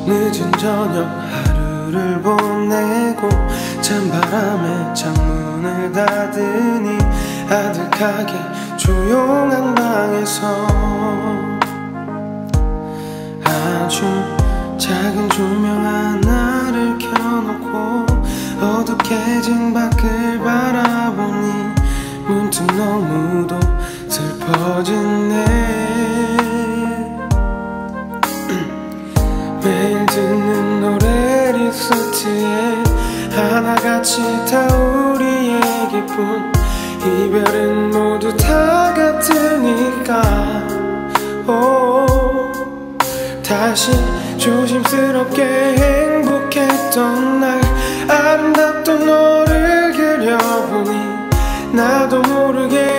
늦은 저녁 하루를 보내고 찬바람에 창문을 닫으니 아득하게 조용한 방에서 아주 작은 조명 하나를 켜놓고 어둑해진 밖을 바라보니 문득 너무도 슬퍼지네. 매일 듣는 노래 리스트에 하나같이 다 우리 얘기뿐 이별은 모두 다 같으니까 다시 조심스럽게 행복했던 날 아름답던 너를 그려보니 나도 모르게